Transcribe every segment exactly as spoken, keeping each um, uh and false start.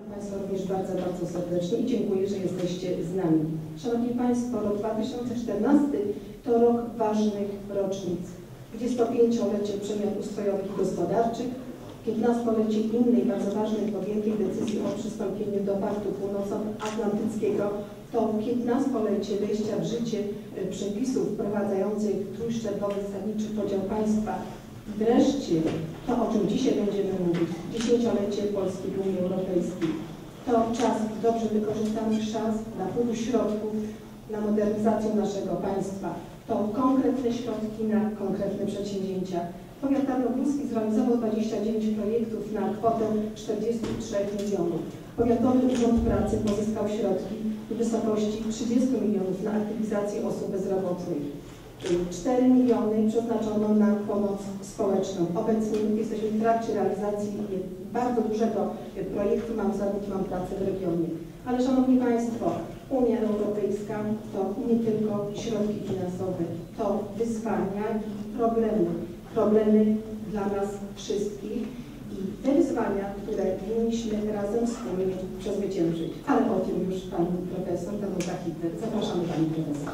Państwa również bardzo, bardzo serdecznie i dziękuję, że jesteście z nami. Szanowni Państwo, rok dwa tysiące czternasty to rok ważnych rocznic. dwudziestopięciolecie przemian ustrojowych i gospodarczych, piętnastolecie innej bardzo ważnej podjętej decyzji o przystąpieniu do Paktu Północnoatlantyckiego, to piętnastolecie wejścia w życie przepisów wprowadzających trójszczeblowy zasadniczy podział państwa. Wreszcie to, o czym dzisiaj będziemy mówić, dziesięciolecie Polski w Unii Europejskiej. To czas dobrze wykorzystanych szans, napływu środków na modernizację naszego państwa. To konkretne środki na konkretne przedsięwzięcia. Powiat tarnogórski zrealizował dwadzieścia dziewięć projektów na kwotę czterdziestu trzech milionów. Powiatowy Urząd Pracy pozyskał środki w wysokości trzydziestu milionów na aktywizację osób bezrobotnych. cztery miliony przeznaczono na pomoc społeczną. Obecnie jesteśmy w trakcie realizacji bardzo dużego projektu Mam Zawód, Mam Pracę w regionie. Ale Szanowni Państwo, Unia Europejska to nie tylko środki finansowe, to wyzwania i problemy. Problemy dla nas wszystkich i te wyzwania, które powinniśmy razem wspólnie przezwyciężyć. Ale o tym już Pani Profesor Danuta Hitler. Zapraszamy Pani Profesor.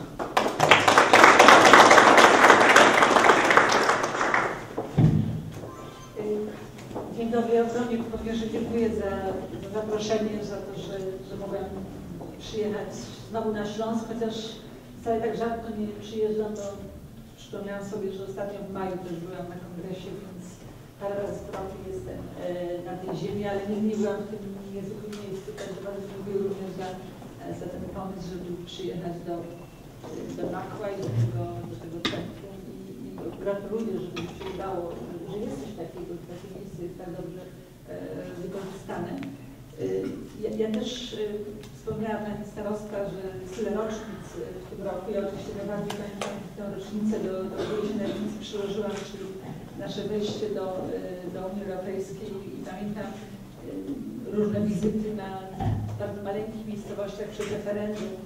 Dzień dobry, ja po pierwsze dziękuję za, za zaproszenie, za to, że, że mogłam przyjechać znowu na Śląsk, chociaż wcale tak rzadko nie przyjeżdżam, bo przypomniałam sobie, że ostatnio w maju też byłam na kongresie, więc parę razy w roku jestem e, na tej ziemi, ale nigdy nie byłam w tym niezwykłym miejscu, także bardzo dziękuję również za, za ten pomysł, żeby przyjechać do, do Nakła i do tego, do tego centrum i, i gratuluję, że mi się udało, że jest coś takiego, że takie miejsce jest tak dobrze e, wykorzystane. Ja, ja też y, wspomniałam Pani Starostka, że jest tyle rocznic w tym roku. Ja oczywiście najbardziej pamiętam tę rocznicę, do, do której się najwięcej przyłożyłam, czyli nasze wejście do, y, do Unii Europejskiej i pamiętam y, różne wizyty na bardzo maleńkich miejscowościach przed referendum y,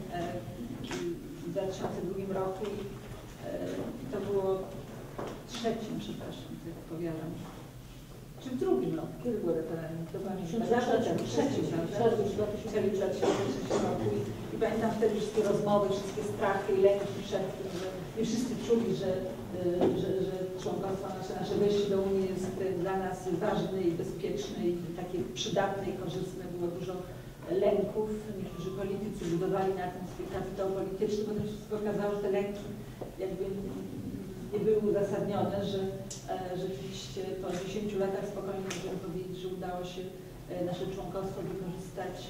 w dwa tysiące drugim roku i y, to było trzecim, przepraszam, tak powiadam. Czy w drugim roku? Kiedy było referendum? To pamiętam. W trzecim, w dwa tysiące trzecim roku. I, I pamiętam wtedy wszystkie rozmowy, wszystkie strachy i lęki przed tym, że nie wszyscy czuli, że, że, że członkostwo nasze, nasze wejście do Unii jest dla nas ważne i bezpieczne i takie przydatne i korzystne. Było dużo lęków. Niektórzy politycy budowali na tym swój kapitał polityczny, bo to wszystko okazało, że te lęki jakby nie były uzasadnione, że e, rzeczywiście po dziesięciu latach spokojnie możemy powiedzieć, że udało się e, nasze członkostwo wykorzystać e,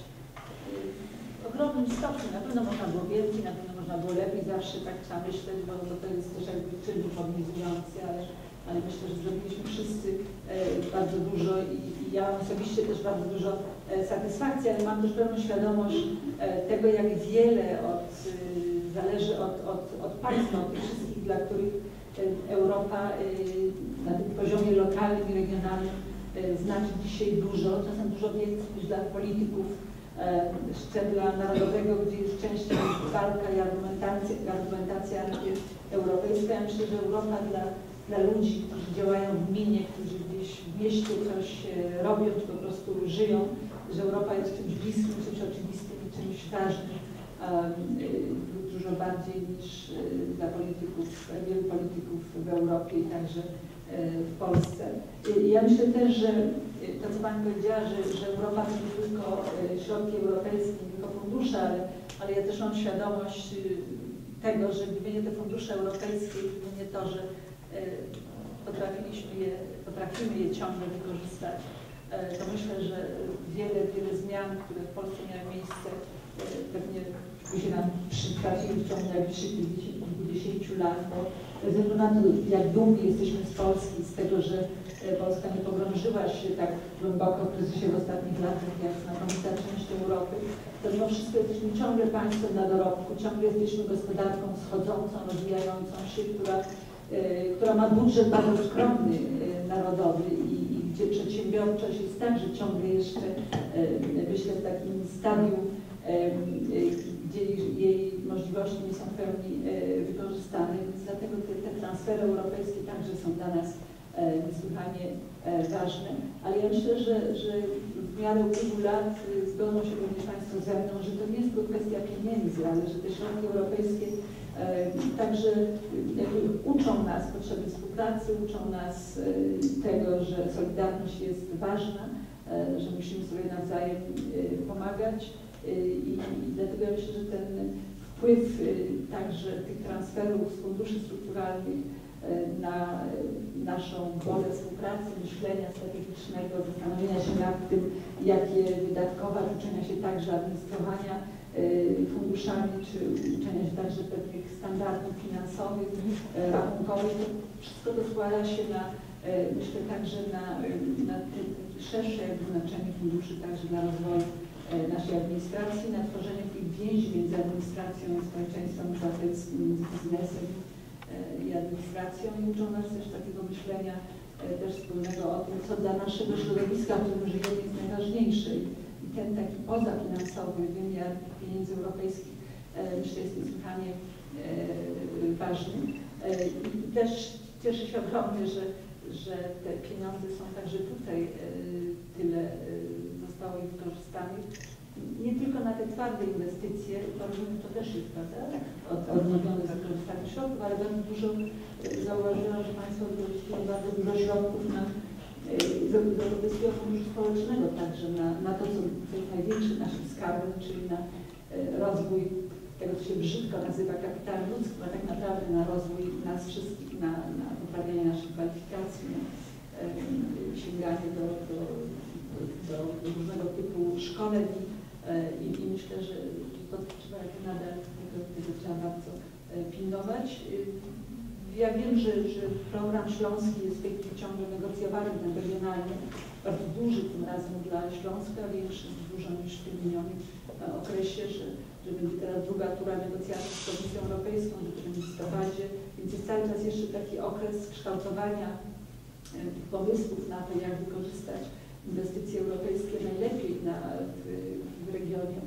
w ogromnym stopniu. Na pewno można było więcej, na pewno można było lepiej, zawsze tak trzeba myśleć, bo, bo to jest też jakby czynnik mobilizujący, ale, ale myślę, że zrobiliśmy wszyscy e, bardzo dużo i, i ja osobiście też bardzo dużo e, satysfakcji, ale mam też pełną świadomość e, tego, jak wiele od, e, zależy od, od, od państwa, od tych wszystkich, dla których Europa na tym poziomie lokalnym i regionalnym znaczy dzisiaj dużo, czasem dużo więcej niż dla polityków szczebla narodowego, gdzie jest częściej walka i argumentacja, argumentacja europejska. Ja myślę, że Europa dla, dla ludzi, którzy działają w gminie, którzy gdzieś w mieście coś robią, czy po prostu żyją, że Europa jest czymś bliskim, czymś oczywistym i czymś ważnym. Dużo bardziej niż dla polityków, wielu polityków w Europie i także w Polsce. Ja myślę też, że to, co Pani powiedziała, że, że Europa to nie tylko środki europejskie, nie tylko fundusze, ale, ale ja też mam świadomość tego, że gdyby nie te fundusze europejskie, gdyby nie to, że potrafiliśmy je, potrafimy je ciągle wykorzystać, to myślę, że wiele, wiele zmian, które w Polsce miały miejsce, pewnie by się nam przytrafiły w ciągu najbliższych kilkudziesięciu lat, bo ze względu na to, jak dumni jesteśmy z Polski, z tego, że Polska nie pogrążyła się tak głęboko w kryzysie w ostatnich latach, jak znakomita część Europy, to mimo wszystko jesteśmy ciągle państwem na dorobku, ciągle jesteśmy gospodarką wschodzącą, rozwijającą się, która, która ma budżet bardzo skromny narodowy i, i gdzie przedsiębiorczość jest także ciągle jeszcze, myślę, w takim stadium, gdzie jej możliwości nie są w pełni wykorzystane, więc dlatego te, te transfery europejskie także są dla nas niesłychanie ważne, ale ja myślę, że, że w miarę upływu lat zgodzą się również Państwo ze mną, że to nie jest tylko kwestia pieniędzy, ale że te środki europejskie także uczą nas potrzeby współpracy, uczą nas tego, że solidarność jest ważna, że musimy sobie nawzajem pomagać i, i dlatego ja myślę, że ten wpływ także tych transferów z funduszy strukturalnych na naszą wolę współpracy, myślenia strategicznego, zastanowienia się nad tym, jak je wydatkować, uczenia się także administrowania funduszami, czy uczenia się także pewnych standardów finansowych, rachunkowych. To wszystko to składa się na, myślę, także na, na szersze znaczenie funduszy także dla rozwoju naszej administracji, na tworzenie tych więzi między administracją i społeczeństwem obywatelskim, między biznesem i administracją i uczą nas też takiego myślenia też wspólnego o tym, co dla naszego środowiska, w którym żyjemy, jest najważniejsze. I ten taki pozafinansowy wymiar pieniędzy europejskich myślę jest niesłychanie ważny. I też cieszę się ogromnie, że, że te pieniądze są także tutaj tyle zostało ich wykorzystanych. Nie tylko na te twarde inwestycje, to też jest, prawda, od, odnowione z wykorzystaniem środków, ale bardzo dużo zauważyłam, że Państwo wykorzystują bardzo dużo środków na z Europejskiego Funduszu Społecznego także na, na to, co jest największym naszym skarbem, czyli na rozwój tego, co się brzydko nazywa kapitałem ludzkim, a tak naprawdę na rozwój nas wszystkich, na, na poprawianie naszych kwalifikacji, na sięganie do, do, do, do różnego typu szkoleń i, i myślę, że to trzeba nadal tego, tego trzeba bardzo pilnować. Ja wiem, że, że program śląski jest w tej chwili ciągle negocjowany, ten regionalny, bardzo duży tym razem dla Śląska, większy dużo niż w tym minionym okresie, że, że będzie teraz druga tura negocjacji z Komisją Europejską, że to będzie w listopadzie, więc jest cały czas jeszcze taki okres kształtowania pomysłów na to, jak wykorzystać inwestycje europejskie najlepiej na, w, w regionie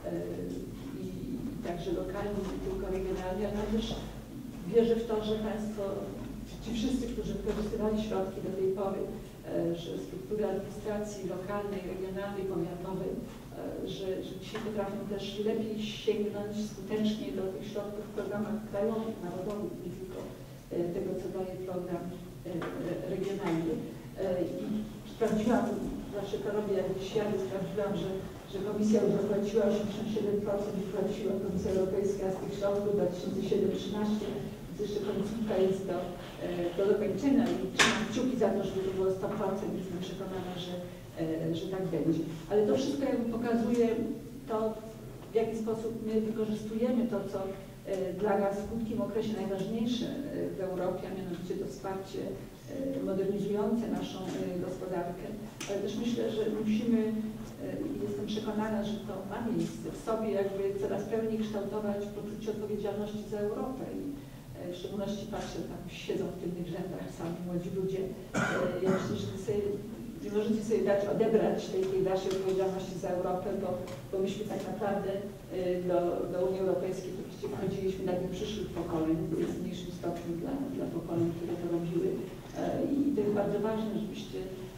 i także lokalnie, nie tylko regionalnie, ale też wierzę w to, że Państwo, ci wszyscy, którzy wykorzystywali środki do tej pory, że struktury administracji lokalnej, regionalnej, powiatowej, że, że dzisiaj potrafią też lepiej sięgnąć skutecznie do tych środków w programach krajowych, narodowych, nie tylko tego, co daje program regionalny. I sprawdziłam, zawsze to robię jakieś jadę, sprawdziłam, że, że Komisja już zapłaciła osiemdziesiąt siedem procent, wypłaciła Komisja Europejska z tych środków dwa tysiące siedem trzynaście, więc jeszcze końcówka jest do, do dokończenia i trzymam kciuki za to, żeby to było sto procent, jestem przekonana, że, że tak będzie. Ale to wszystko jakby pokazuje to, w jaki sposób my wykorzystujemy to, co dla nas w krótkim okresie najważniejsze w Europie, a mianowicie to wsparcie modernizujące naszą gospodarkę, ale też myślę, że musimy, jestem przekonana, że to ma miejsce w sobie, jakby coraz pełniej kształtować poczucie odpowiedzialności za Europę i w szczególności patrzę, tam siedzą w tylnych rzędach sami młodzi ludzie. Ja myślę, że sobie, nie możecie sobie dać odebrać tej, tej naszej odpowiedzialności za Europę, bo, bo myśmy tak naprawdę do, do Unii Europejskiej to przecież wchodziliśmy na tych przyszłych pokoleń, w mniejszym stopniu dla, dla pokoleń, które to robiły. I to jest bardzo ważne, żebyście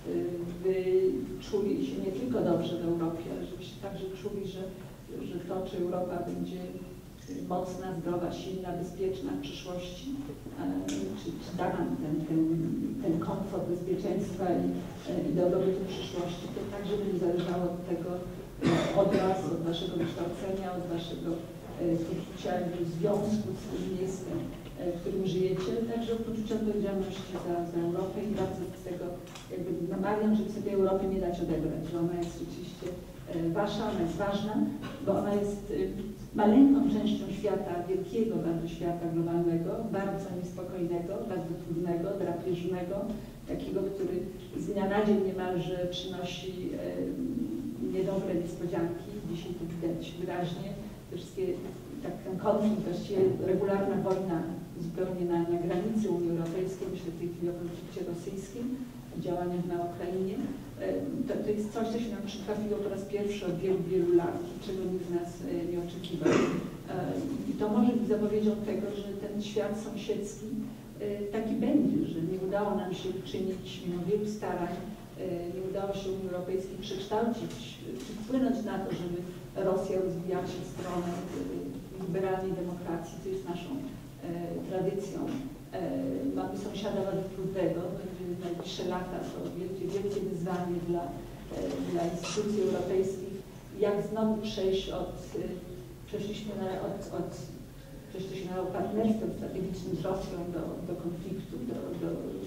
wy czuli się nie tylko dobrze w Europie, ale żebyście także czuli, że, że to, czy Europa będzie mocna, zdrowa, silna, bezpieczna w przyszłości, czy, czy da nam ten, ten, ten komfort bezpieczeństwa i, i dobrobytu w przyszłości, to także będzie zależało od tego, od Was, od Waszego wykształcenia, od Waszego poczucia związku z tym miejscem, w którym żyjecie, także od poczucia odpowiedzialności za, za Europę i bardzo z tego jakby namawiam, żeby sobie tej Europy nie dać odebrać, że ona jest rzeczywiście Wasza, ona jest ważna, bo ona jest maleńką częścią świata, wielkiego bardzo świata globalnego, bardzo niespokojnego, bardzo trudnego, drapieżnego, takiego, który z dnia na dzień niemalże przynosi e, niedobre niespodzianki. Dzisiaj to widać wyraźnie. Te wszystkie, tak, ten konflikt, właściwie regularna wojna zupełnie na, na granicy Unii Europejskiej, myślę w tej chwili o konflikcie rosyjskim, działaniach na Ukrainie. To, to jest coś, co się nam przytrafiło po raz pierwszy od wielu, wielu lat, czego nikt z nas nie oczekiwał. I to może być zapowiedzią tego, że ten świat sąsiedzki taki będzie, że nie udało nam się czynić mimo wielu starań, nie udało się Unii Europejskiej przekształcić, czy wpłynąć na to, żeby Rosja rozwijała się w stronę liberalnej demokracji, co jest naszą tradycją. Mamy sąsiada bardzo trudnego, będzie najbliższe lata, to wielkie, wielkie wyzwanie dla, dla instytucji europejskich, jak znowu przejść od, przeszliśmy na, od, od coś, co się nazywa partnerstwem strategicznym z Rosją do, do konfliktu, do, do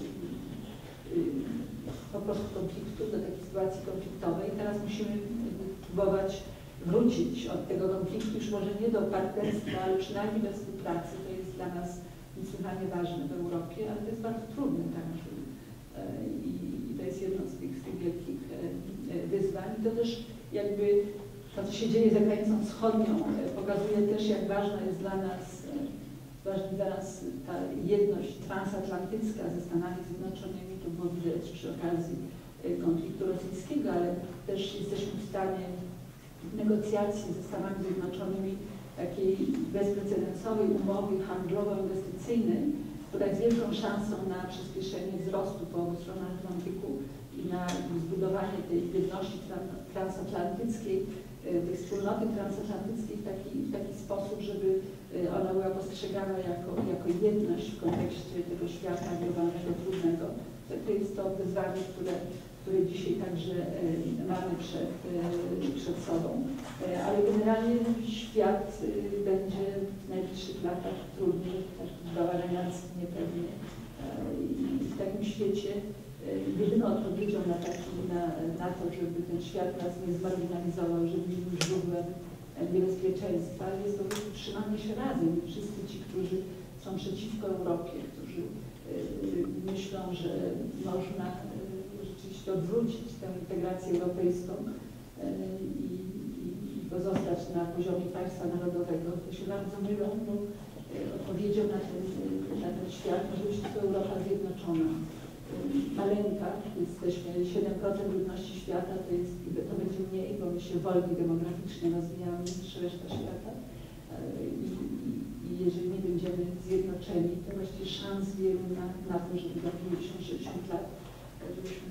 po prostu konfliktu, do takiej sytuacji konfliktowej. Teraz musimy próbować wrócić od tego konfliktu, już może nie do partnerstwa, ale przynajmniej do współpracy. To jest dla nas niesłychanie ważne w Europie, ale to jest bardzo trudne także. I, i to jest jedno z tych, z tych wielkich wyzwań. I to też jakby to, co się dzieje za granicą wschodnią, pokazuje też, jak ważna jest dla nas, ważna dla nas ta jedność transatlantycka ze Stanami Zjednoczonymi. To było widać przy okazji konfliktu rosyjskiego, ale też jesteśmy w stanie negocjacji ze Stanami Zjednoczonymi takiej bezprecedensowej umowy handlowo-inwestycyjnej, która jest wielką szansą na przyspieszenie wzrostu po obu stronach Atlantyku i na zbudowanie tej jedności transatlantyckiej, tej wspólnoty transatlantyckiej w taki, w taki sposób, żeby ona była postrzegana jako, jako jedność w kontekście tego świata globalnego, trudnego. To jest to wyzwanie, które, które dzisiaj także mamy przed, przed sobą. Ale generalnie świat będzie w najbliższych latach trudny, bałaganiarski, niepewny. I w takim świecie jedyną odpowiedzią na, taki, na, na to, żeby ten świat nas nie zmarginalizował, żeby nie był źródłem niebezpieczeństwa, jest po prostu trzymanie się razem. Wszyscy ci, którzy są przeciwko Europie, którzy myślą, że można rzeczywiście odwrócić tę integrację europejską i, i, i pozostać na poziomie państwa narodowego, to się bardzo mylą, bo odpowiedzią na ten, na ten świat może być tylko Europa zjednoczona. Maleńka, jesteśmy siedem procent ludności świata, to, jest, to będzie mniej, bo my się wolniej demograficznie rozwijamy niż reszta świata. I, i, I jeżeli nie będziemy zjednoczeni, to właściwie szans wielu na, na to, żeby za pięćdziesiąt sześćdziesiąt lat żebyśmy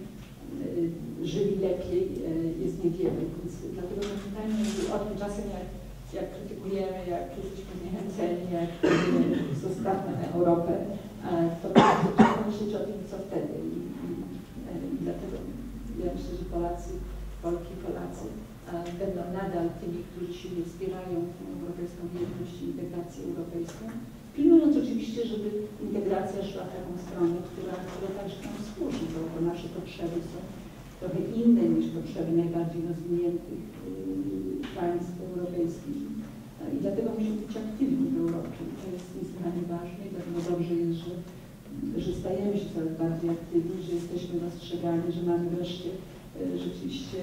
y, żyli lepiej, y, jest niewiele. Więc dlatego pamiętajmy o tym czasem, jak, jak krytykujemy, jak jesteśmy zniechęceni, jak y, zostawmy Europę, y, to trzeba myśleć o tym, co wtedy. I, i, i dlatego ja myślę, że Polacy, Polki, Polacy będą nadal tymi, którzy silnie wspierają europejską jedność i integrację europejską. Pilnując oczywiście, żeby integracja szła w taką stronę, która, która także nam służy, bo, bo nasze potrzeby są trochę inne niż potrzeby najbardziej rozwiniętych yy, państw europejskich. I dlatego musimy być aktywni w Europie. To jest niesłychanie ważne i dlatego dobrze jest, że, że stajemy się coraz bardziej aktywni, że jesteśmy dostrzegani, że mamy wreszcie yy, rzeczywiście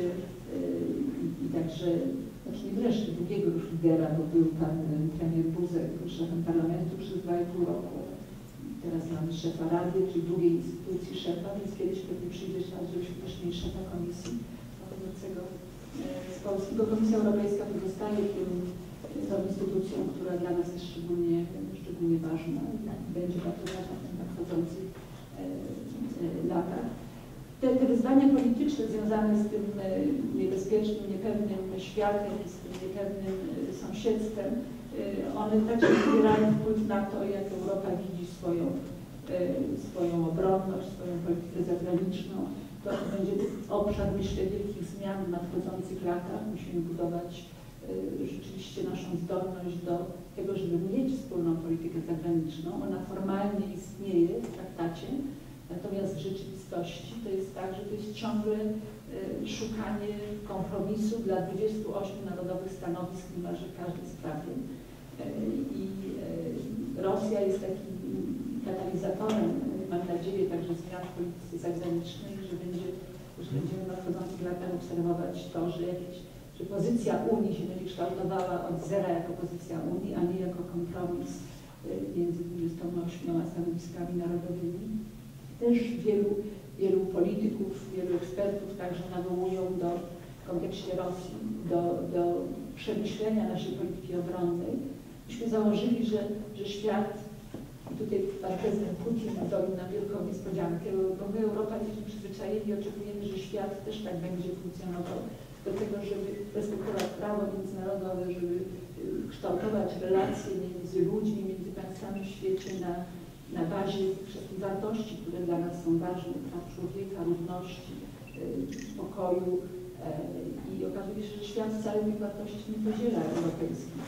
I, i także, znaczy nie wreszcie drugiego już lidera, bo był pan premier Buzek, był szefem parlamentu przez dwa i pół roku. Teraz mamy szefa Rady, czyli drugiej instytucji szefa, więc kiedyś pewnie przyjdzie czas, żebyśmy też mieli szefa komisji pochodzącego z Polski, bo Komisja Europejska pozostaje tym, tą instytucją, która dla nas jest szczególnie, szczególnie ważna i będzie bardzo ważna w nadchodzących latach. Te, te wyzwania polityczne związane z tym niebezpiecznym, niepewnym światem, z tym niepewnym sąsiedztwem, one także wywierają wpływ na to, jak Europa widzi swoją, swoją obronność, swoją politykę zagraniczną. To będzie obszar, myślę, wielkich zmian w nadchodzących latach. Musimy budować rzeczywiście naszą zdolność do tego, żeby mieć wspólną politykę zagraniczną. Ona formalnie istnieje w traktacie. Natomiast w rzeczywistości to jest tak, że to jest ciągle y, szukanie kompromisu dla dwudziestu ośmiu narodowych stanowisk niemalże w każdej sprawie. Y, I y, Rosja jest takim katalizatorem, y, mam nadzieję, także zmian w polityce zagranicznej, że, będzie, że będziemy w nadchodzących latach obserwować to, że, jakieś, że pozycja Unii się będzie kształtowała od zera jako pozycja Unii, a nie jako kompromis y, między dwudziestoma ośmioma stanowiskami narodowymi. Też wielu, wielu polityków, wielu ekspertów także nawołują do, w kontekście Rosji do, do przemyślenia naszej polityki obronnej. Myśmy założyli, że, że świat I tutaj pan prezydent Putin zrobił nam wielką niespodziankę, bo my Europa jesteśmy przyzwyczajeni i oczekujemy, że świat też tak będzie funkcjonował, do tego, żeby respektować prawo międzynarodowe, żeby kształtować relacje między ludźmi, między państwami w świecie na, na bazie wszystkich wartości, które dla nas są ważne, praw człowieka, równości, pokoju. I okazuje się, że świat wcale tych wartości nie podziela europejskich.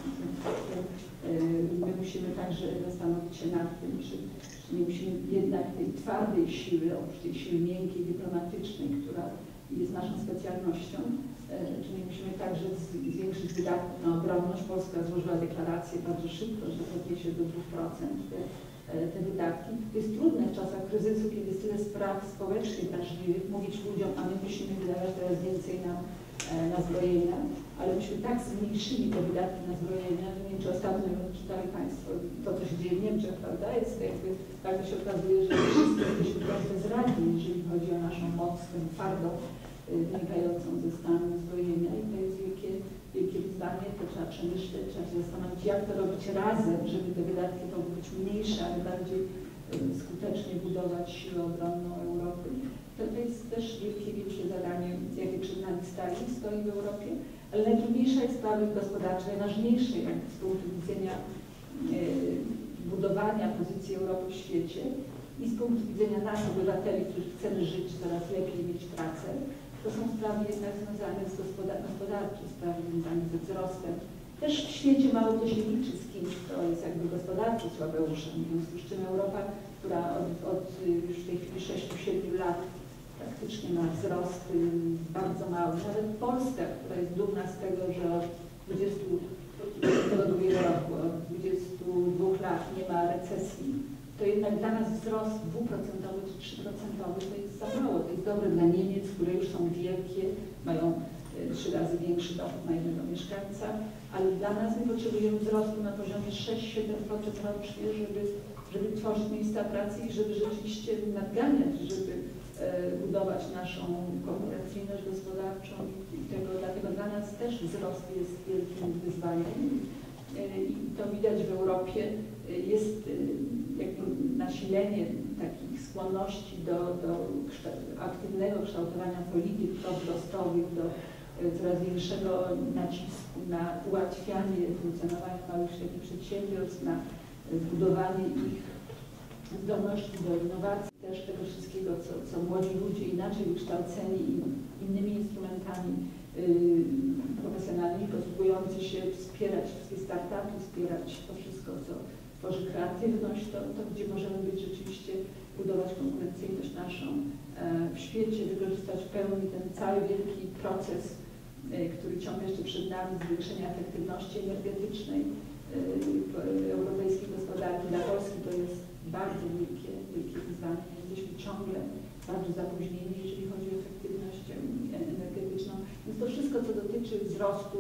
My musimy także zastanowić się nad tym, czy, czy nie musimy jednak tej twardej siły, oprócz tej siły miękkiej, dyplomatycznej, która jest naszą specjalnością, czy nie musimy także zwiększyć wydatków na obronność. Polska złożyła deklarację bardzo szybko, że podniesie do dwóch procent te, te wydatki. To jest trudne w czasach kryzysu, kiedy jest tyle spraw społecznie wrażliwych, mówić ludziom, a my musimy wydawać teraz więcej na, na zbrojenia, ale myśmy tak zmniejszyli te wydatki na zbrojenia, że nie wiem, czy ostatnio czytali Państwo to, co się dzieje w Niemczech, prawda? Jest jakby, tak się okazuje, że wszyscy jesteśmy trochę bezradni, jeżeli chodzi o naszą moc, tę twardą, wynikającą ze stanu zbrojenia, i to jest wielkie, wielkie wyzwanie, to trzeba przemyśleć, trzeba się zastanowić, jak to robić razem, żeby te wydatki mogły być mniejsze, ale bardziej skutecznie budować siłę obronną Europy. To, to jest też wielkie, wielkie zadanie, jakie przed nami stoi, stoi w Europie, ale najtrudniejsza jest sprawa gospodarcza, najważniejsza z punktu widzenia e, budowania pozycji Europy w świecie i z punktu widzenia nas, obywateli, którzy chcemy żyć coraz lepiej, mieć pracę. To są sprawy jednak związane z gospodarczą, sprawy związane ze wzrostem. Też w świecie mało kto się liczy z kimś, kto jest jakby gospodarczo słabeuszem, w związku z czym Europa, która od, od już w tej chwili sześciu siedmiu lat praktycznie ma wzrost bardzo mały. Nawet Polska, która jest dumna z tego, że od dwudziestego drugiego roku, od dwudziestu dwóch lat nie ma recesji, to jednak dla nas wzrost dwuprocentowy czy trzyprocentowy to jest za mało. To jest dobre dla Niemiec, które już są wielkie, mają trzy razy większy dochód na jednego mieszkańca, ale dla nas my potrzebujemy wzrostu na poziomie sześć siedem procent rocznie, żeby, żeby tworzyć miejsca pracy i żeby rzeczywiście nadganiać, żeby e, budować naszą konkurencyjność gospodarczą i tego, dlatego dla nas też wzrost jest wielkim wyzwaniem. I to widać w Europie, jest jakby nasilenie takich skłonności do, do aktywnego kształtowania polityk prowzrostowych, do coraz większego nacisku na ułatwianie funkcjonowania małych i średnich przedsiębiorstw, na zbudowanie ich zdolności do innowacji, też tego wszystkiego, co, co młodzi ludzie inaczej wykształceni i innymi instrumentami yy, profesjonalnymi posługujący się, wspierać wszystkie startupy, wspierać to wszystko, co tworzy kreatywność, to, to gdzie możemy być rzeczywiście, budować konkurencyjność naszą e, w świecie, wykorzystać w pełni ten cały wielki proces, e, który ciągle jeszcze przed nami, zwiększenia efektywności energetycznej e, europejskiej gospodarki. Dla Polski to jest bardzo wielkie, wielkie wyzwanie. Jesteśmy ciągle bardzo zapóźnieni, jeżeli chodzi o efektywność energetyczną. Więc to wszystko, co dotyczy wzrostu,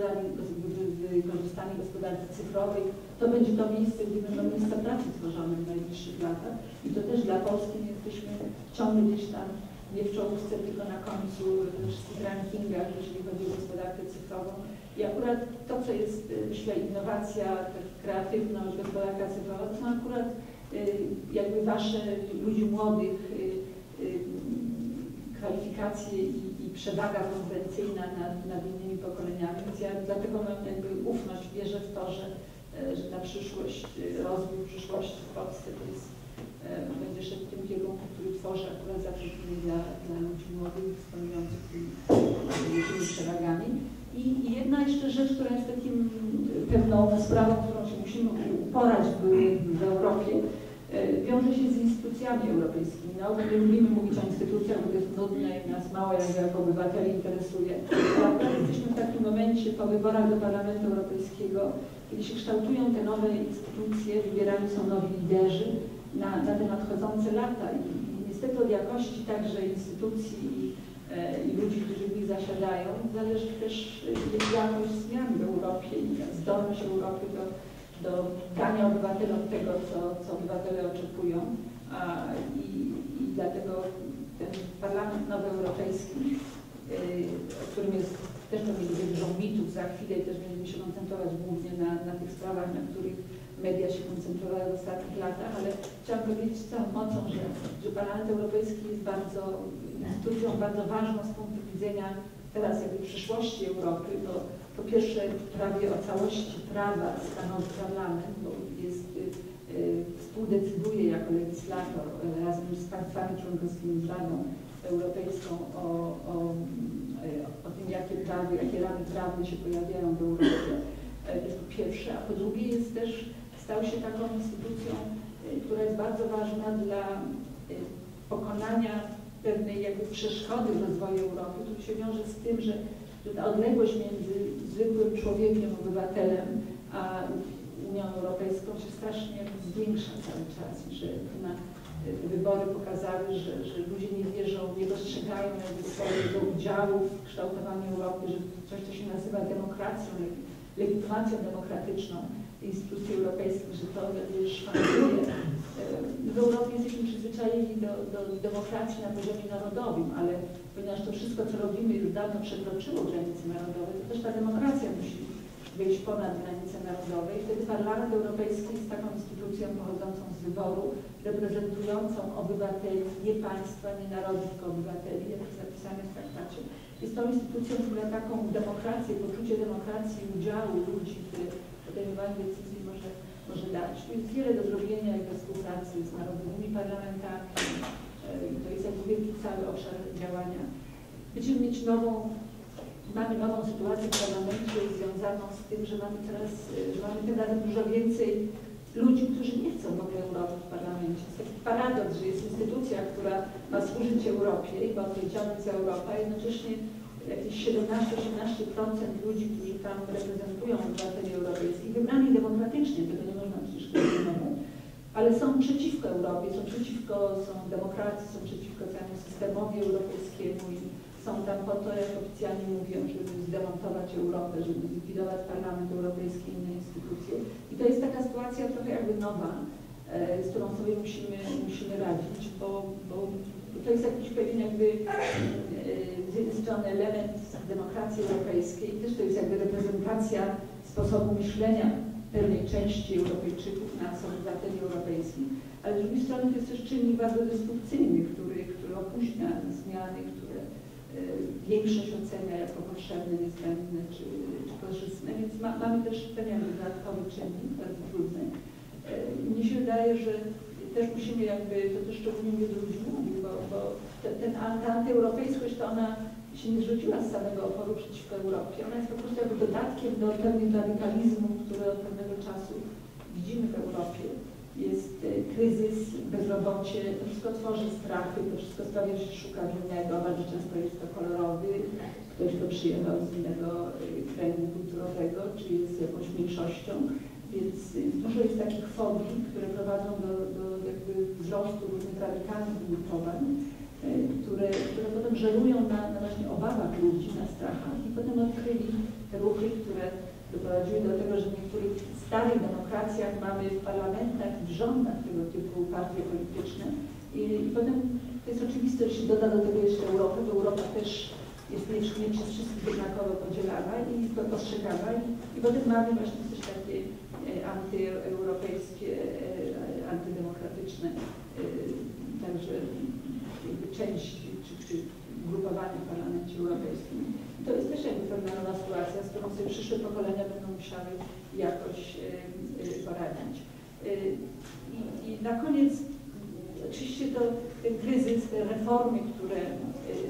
wykorzystania gospodarki cyfrowej, to będzie to miejsce, gdzie będą miejsca pracy tworzone w najbliższych latach. I to też dla Polski my jesteśmy ciągle gdzieś tam, nie w czołówce, tylko na końcu we wszystkich rankingach, jeżeli chodzi o gospodarkę cyfrową. I akurat to, co jest, myślę, innowacja, kreatywność, gospodarka cyfrowa, to są akurat jakby wasze, ludzi młodych, kwalifikacje i, i przewaga konkurencyjna nad, nad innymi pokoleniami. Więc ja dlatego mam jakby ufność, wierzę w to, że, że ta przyszłość, rozwój przyszłości w Polsce to jest, będzie szedł w tym kierunku, który tworzy akurat zatrudnienie dla, dla ludzi młodych, dysponujących tymi, tymi przewagami. I, I jedna jeszcze rzecz, która jest takim pewną sprawą, którą się musimy uporać w, w Europie, wiąże się z instytucjami europejskimi. No, nie lubimy mówić o instytucjach, bo to jest nudne i nas mało jak, jako obywateli interesuje. Ale jesteśmy w takim momencie po wyborach do Parlamentu Europejskiego, kiedy się kształtują te nowe instytucje, wybierani są nowi liderzy na, na te nadchodzące lata. I, i niestety od jakości także instytucji i, e, i ludzi, którzy w nich zasiadają, zależy też jakość zmian w Europie i zdolność Europy do do dania obywatelom tego, co, co obywatele oczekują. A, i, I dlatego ten Parlament Nowy Europejski, yy, o którym jest też pewnie dużo mitów za chwilę i też będziemy się koncentrować głównie na, na tych sprawach, na których media się koncentrowały w ostatnich latach, ale chciałam powiedzieć z całą mocą, że, że Parlament Europejski jest bardzo instytucją bardzo ważną z punktu widzenia teraz jakby przyszłości Europy, bo po pierwsze prawie o całości prawa stanowi Parlament, bo jest, y, y, współdecyduje jako legislator y, razem z państwami członkowskimi, z Radą Europejską o, o, y, o tym, jakie prawy, jakie ramy prawne się pojawiają w Europie. To jest po pierwsze, a po drugie jest też, stał się taką instytucją, y, która jest bardzo ważna dla y, pokonania pewnej jakby przeszkody w rozwoju Europy, który się wiąże z tym, że, że ta odległość między zwykłym człowiekiem, obywatelem, a Unią Europejską się strasznie zwiększa cały czas, że na wybory pokazały, że, że ludzie nie wierzą, nie dostrzegają jakby swojego udziału w kształtowaniu Europy, że coś, co się nazywa demokracją, legitymacją demokratyczną instytucji europejskich, że to już szwankuje. W Europie jesteśmy przyzwyczajeni do, do demokracji na poziomie narodowym, ale ponieważ to wszystko, co robimy, już dawno przekroczyło granice narodowe, to też ta demokracja musi wyjść ponad granice narodowe i wtedy Parlament Europejski jest taką instytucją pochodzącą z wyboru, reprezentującą obywateli, nie państwa, nie narodu, tylko obywateli, jak jest zapisane w traktacie. Jest tą instytucją, która taką demokrację, poczucie demokracji, udziału ludzi w podejmowaniu decyzji może, może dać. Tu jest wiele do zrobienia we współpracy z narodowymi parlamentami. To jest jakby wielki cały obszar działania. Będziemy mieć nową, mamy nową sytuację w parlamencie związaną z tym, że mamy teraz, że mamy tym razem dużo więcej ludzi, którzy nie chcą w ogóle Europy w parlamencie. Jest taki paradoks, że jest instytucja, która ma służyć Europie i ma odpowiedzialność za Europę, a jednocześnie jakieś siedemnaście do osiemnastu procent ludzi, którzy tam reprezentują obywateli europejskich, wybrani demokratycznie, tego nie można przecież powiedzieć, ale są przeciwko Europie, są przeciwko, są demokracji, są przeciwko całemu systemowi europejskiemu i są tam po to, jak oficjalnie mówią, żeby zdemontować Europę, żeby zlikwidować Parlament Europejski i inne instytucje. I to jest taka sytuacja trochę jakby nowa, z którą sobie musimy, musimy radzić, bo, bo to jest jakiś pewien jakby z jednej strony element demokracji europejskiej, też to jest jakby reprezentacja sposobu myślenia pewnej części Europejczyków nas, obywateli europejskich, ale z drugiej strony to jest też czynnik bardzo dysfunkcyjny, który, który opóźnia zmiany, które y, większość ocenia jako potrzebne, niezbędne czy, czy korzystne, więc ma, mamy też ten jakby dodatkowy czynnik, bardzo trudny. Y, mnie się wydaje, że też musimy jakby, to też szczególnie mnie do ludzi mówi, bo, bo te, ten, ta antyeuropejskość to ona się nie zrzuciła z samego oporu przeciwko Europie. Ona jest po prostu jakby dodatkiem do pewnych radykalizmów, które od pewnego czasu widzimy w Europie. Jest y, kryzys, bezrobocie, to wszystko tworzy strachy, to wszystko sprawia, że się szuka winnego, bardzo często jest to kolorowy, ktoś, kto przyjechał z innego y, kręgu kulturowego, czy jest jakąś mniejszością. Więc y, dużo jest takich fobii, które prowadzą do, do jakby wzrostu różnych radykalnych ugrupowań, Które, które potem żerują na, na właśnie obawach ludzi, na strachach i potem odkryli te ruchy, które doprowadziły do tego, że w niektórych starych demokracjach mamy w parlamentach i w rządach tego typu partie polityczne i, i potem to jest oczywiste, że się doda do tego jeszcze Europę, bo Europa też jest nie, nie przez wszystkich jednakowo podzielana i postrzegana i, i potem mamy właśnie też takie e, antyeuropejskie, e, antydemokratyczne, e, także część czy, czy grupowanie w Parlamencie Europejskim. I to jest też jakby pewna nowa sytuacja, z którą sobie przyszłe pokolenia będą musiały jakoś y, y, poradzić. Y, i, I na koniec oczywiście to ten kryzys, te reformy, które y,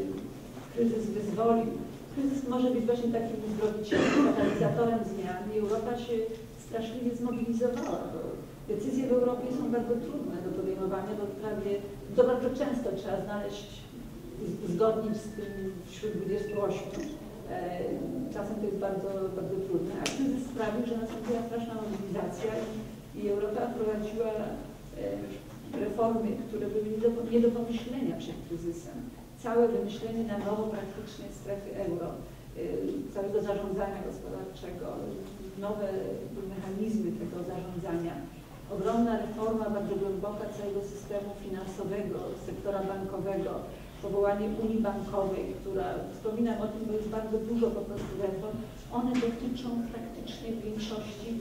kryzys wyzwolił, kryzys może być właśnie takim uzdrowicielem, katalizatorem zmian i Europa się straszliwie zmobilizowała, bo decyzje w Europie są bardzo trudne do podejmowania, bo prawie to bardzo często trzeba znaleźć, uzgodnić z tym wśród dwudziestu ośmiu. Czasem to jest bardzo, bardzo trudne, a kryzys sprawił, że nastąpiła straszna mobilizacja i Europa wprowadziła reformy, które były nie do, nie do pomyślenia przed kryzysem. Całe wymyślenie na nowo praktycznie strefy euro, całego zarządzania gospodarczego, nowe mechanizmy tego zarządzania. Ogromna reforma, bardzo głęboka całego systemu finansowego, sektora bankowego, powołanie Unii Bankowej, która, wspominam o tym, bo jest bardzo dużo po prostu reform, one dotyczą praktycznie w większości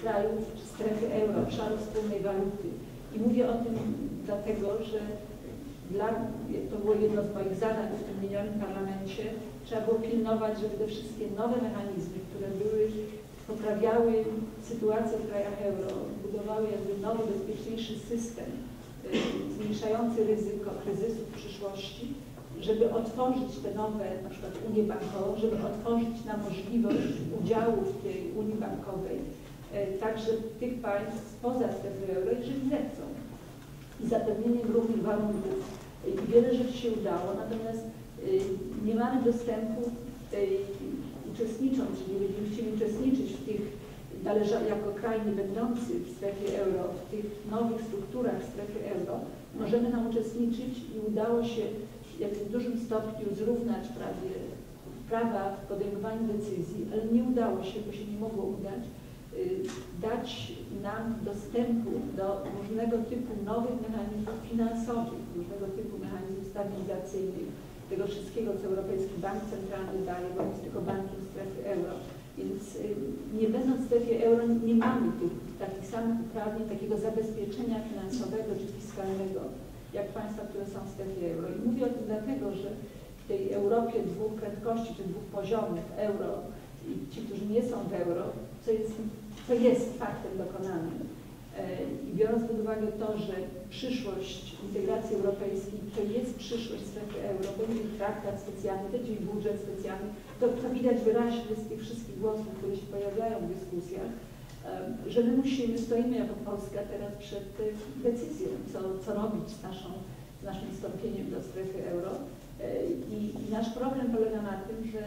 krajów strefy euro, obszaru wspólnej waluty. I mówię o tym dlatego, że dla, to było jedno z moich zadań w tym minionym parlamencie, trzeba było pilnować, żeby te wszystkie nowe mechanizmy, które były, poprawiały sytuację w krajach euro, budowały jakby nowy, bezpieczniejszy system, y, zmniejszający ryzyko kryzysu w przyszłości, żeby otworzyć te nowe, na przykład Unię Bankową, żeby otworzyć nam możliwość udziału w tej Unii Bankowej, y, także tych państw spoza strefy euro, jeżeli zechcą. I zapewnieniem równych warunków. I wiele rzeczy się udało, natomiast y, nie mamy dostępu tej, uczestnicząc, czy nie będziemy chcieli uczestniczyć w tych, należa, jako kraj nie będący w strefie euro, w tych nowych strukturach strefy euro, możemy nam uczestniczyć i udało się w dużym stopniu zrównać prawie prawa w podejmowaniu decyzji, ale nie udało się, bo się nie mogło udać, dać nam dostępu do różnego typu nowych mechanizmów finansowych, różnego typu mechanizmów stabilizacyjnych, tego wszystkiego, co Europejski Bank Centralny daje, bo jest tylko bankiem strefy euro. Więc nie będąc w strefie euro nie mamy tych takich samych uprawnień, takiego zabezpieczenia finansowego czy fiskalnego, jak państwa, które są w strefie euro. I mówię o tym dlatego, że w tej Europie dwóch prędkości, czy dwóch poziomów, euro i ci, którzy nie są w euro, co jest, co jest faktem dokonanym. I biorąc pod uwagę to, że przyszłość integracji europejskiej to jest przyszłość strefy euro, będzie traktat specjalny, będzie budżet specjalny, to, to widać wyraźnie z tych wszystkich głosów, które się pojawiają w dyskusjach, że my musimy, stoimy jako Polska teraz przed decyzją, co, co robić z, naszą, z naszym wstąpieniem do strefy euro. I, I nasz problem polega na tym, że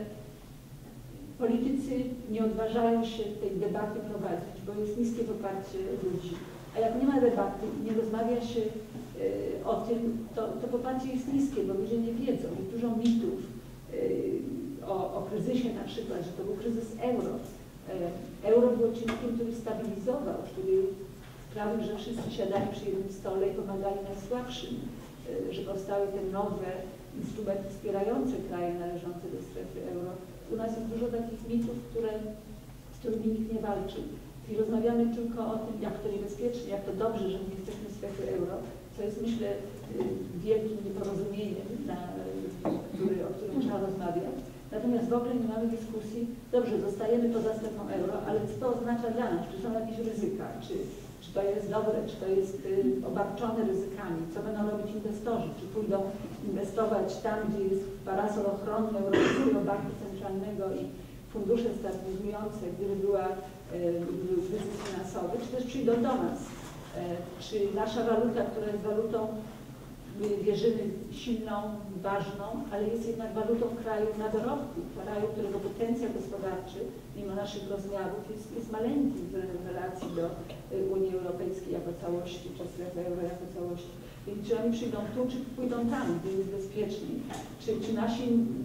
politycy nie odważają się tej debaty prowadzić, bo jest niskie poparcie ludzi. A jak nie ma debaty i nie rozmawia się y, o tym, to, to poparcie jest niskie, bo ludzie nie wiedzą. Jest dużo mitów y, o, o kryzysie na przykład, że to był kryzys euro. Y, euro było czynnikiem, który stabilizował, który sprawił, że wszyscy siadali przy jednym stole i pomagali najsłabszym, y, że powstały te nowe instrumenty wspierające kraje należące do strefy euro. U nas jest dużo takich mitów, które, z którymi nikt nie walczył. I rozmawiamy tylko o tym, jak to niebezpiecznie, jak to dobrze, że nie jesteśmy w strefie euro, co jest, myślę, wielkim nieporozumieniem, na, który, o którym trzeba rozmawiać. Natomiast w ogóle nie mamy dyskusji, dobrze, zostajemy poza strefą euro, ale co to oznacza dla nas? Czy są jakieś ryzyka? Czy, czy to jest dobre? Czy to jest y, obarczone ryzykami? Co będą robić inwestorzy? Czy pójdą inwestować tam, gdzie jest parasol ochronny Europejskiego Banku Centralnego i fundusze stabilizujące, gdyby była był kryzys finansowy, czy też przyjdą do nas. Czy nasza waluta, która jest walutą, my wierzymy, silną, ważną, ale jest jednak walutą kraju na dorobku, kraju, którego potencjał gospodarczy, mimo naszych rozmiarów, jest, jest maleńki w relacji do Unii Europejskiej jako całości, czy strefy euro jako całości. Więc czy oni przyjdą tu, czy pójdą tam, gdzie jest bezpieczniej. Czy, czy nasi,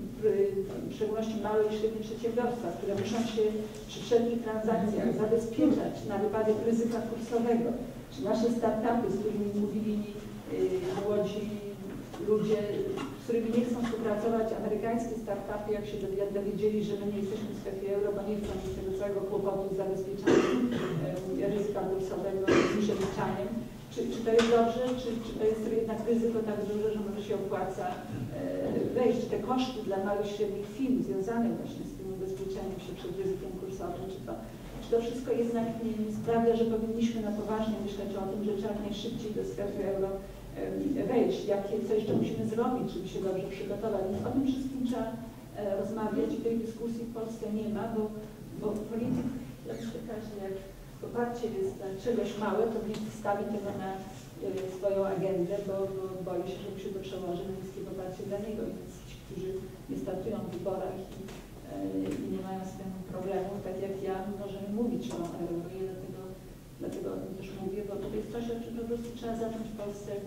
w szczególności małe i średnie przedsiębiorstwa, które muszą się przy wszelkich transakcjach zabezpieczać na wypadek ryzyka kursowego. Czy nasze startupy, z którymi mówili yy, młodzi ludzie, z którymi nie chcą współpracować, amerykańskie startupy, jak się dowiedzieli, że my nie jesteśmy w strefie euro, bo nie chcą mieć tego całego kłopotu z zabezpieczaniem yy, ryzyka kursowego i przeliczaniem. Czy, czy to jest dobrze, czy, czy to jest jednak ryzyko tak duże, że może się opłaca e, wejść? Te koszty dla małych i średnich firm związane właśnie z tym ubezpieczeniem się przed ryzykiem kursowym, czy to, czy to wszystko jednak nie, nie sprawia, że powinniśmy na poważnie myśleć o tym, że trzeba jak najszybciej do strefy euro e, wejść, jakie, co jeszcze musimy zrobić, żeby się dobrze przygotować. Więc o tym wszystkim trzeba e, rozmawiać i tej dyskusji w Polsce nie ma, bo, bo polityk, ja myślę, że jak poparcie jest dla czegoś małe, to nie stawi tego na y, swoją agendę, bo, bo boi się, że mu się to przełoży na niskie poparcie dla niego. Więc ci, którzy nie startują w wyborach i, y, i nie mają z tym problemu, tak jak ja, możemy mówić o euro i dlatego, dlatego o tym też mówię, bo to jest coś, o czym po prostu trzeba zacząć w Polsce y,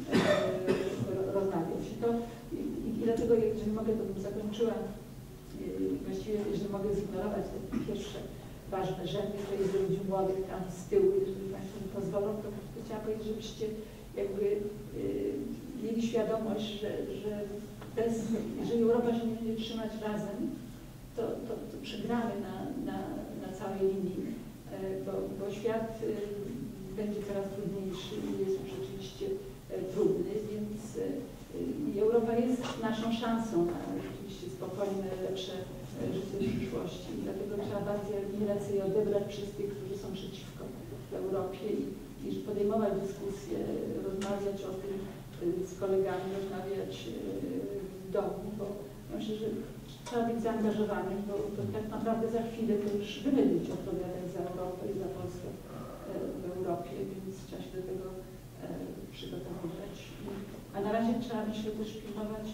rozmawiać. I, to, i, i dlatego, jeżeli mogę, to bym zakończyła, y, właściwie, jeżeli mogę zignorować te pierwsze ważne rzeczy, to jest ludzi młodych tam z tyłu, jeżeli Państwo mi pozwolą, to chciałam powiedzieć, żebyście jakby yy, mieli świadomość, że, że bez, jeżeli Europa się nie będzie trzymać razem, to, to, to przegramy na, na, na całej linii. Yy, bo, bo świat będzie coraz trudniejszy i jest już rzeczywiście trudny, więc i Europa jest naszą szansą na rzeczywiście spokojne, lepsze życie w przyszłości. I dlatego trzeba bardziej więcej odebrać przez tych, którzy są przeciwko w Europie i, i podejmować dyskusje, rozmawiać o tym z kolegami, rozmawiać w domu, bo myślę, że trzeba być zaangażowanym, bo, bo tak naprawdę za chwilę to już wy będziecie odpowiadać za Europę i za Polskę w Europie, więc trzeba się do tego przygotowywać. A na razie trzeba, myślę, też pilnować,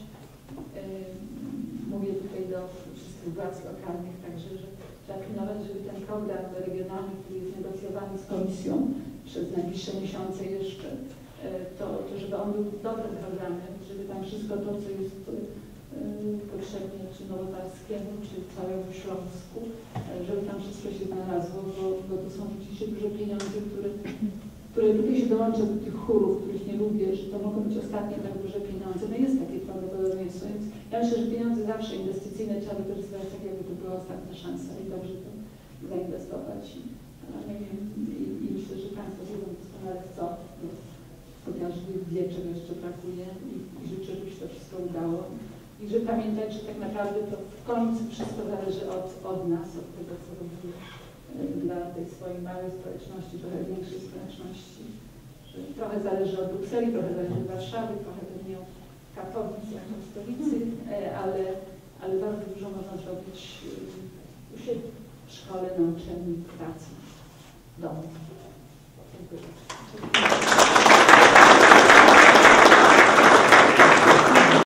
mówię tutaj do wszystkich władz lokalnych, także, że trzeba pilnować, żeby ten program regionalny, który jest negocjowany z Komisją przez najbliższe miesiące jeszcze, to, to żeby on był dobrym programem, żeby tam wszystko to, co jest potrzebne, czy Nowotarskiemu, czy całemu Śląsku, żeby tam wszystko się znalazło, bo, bo to są rzeczywiście duże pieniądze, które, które tutaj się dołączą do tych chórów, których nie lubię, że to mogą być ostatnie tak duże pieniądze. No jest takie prawdopodobieństwo, więc ja myślę, że pieniądze zawsze inwestycyjne trzeba wykorzystywać tak, jakby to była ostatnia szansa i dobrze to zainwestować. I, nie wiem, i, i myślę, że Państwo wiedzą doskonale co, bo każdy wie, czego jeszcze brakuje i, i życzę, żeby się to wszystko udało. I że pamiętać, że tak naprawdę to w końcu wszystko zależy od, od nas, od tego, co robimy dla tej swojej małej społeczności, trochę większej społeczności. Że trochę zależy od Brukseli, trochę zależy od Warszawy, trochę pewnie od Katowic jako stolicy, ale, ale bardzo dużo można zrobić u siebie w szkole, na uczelni, w pracy, w domu.